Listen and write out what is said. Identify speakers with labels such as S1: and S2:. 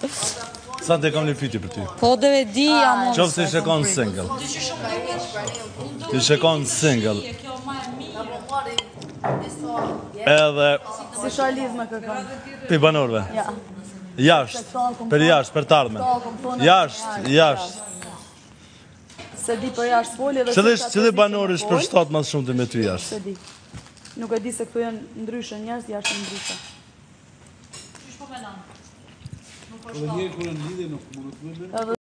S1: Sa të kam një pyetje për ty.
S2: Po dhe e di jam unë.
S1: Qoftë se shekon single. Ti shekon single. Edhe
S3: Si Charlize me kërkon.
S1: pi banorëve.
S3: Ja.
S1: Jashtë, për jashtë, për të ardhmen. Jashtë.
S3: Se di për jashtë folje dhe...
S1: Cili banor është përshtat mas shumë të me ty jashtë?
S3: Se di. Nuk e di se këtu janë ndryshë njerëz, jashtë ndryshë.
S4: Edhe njerë kërë në lidhe nuk më të bëjmë.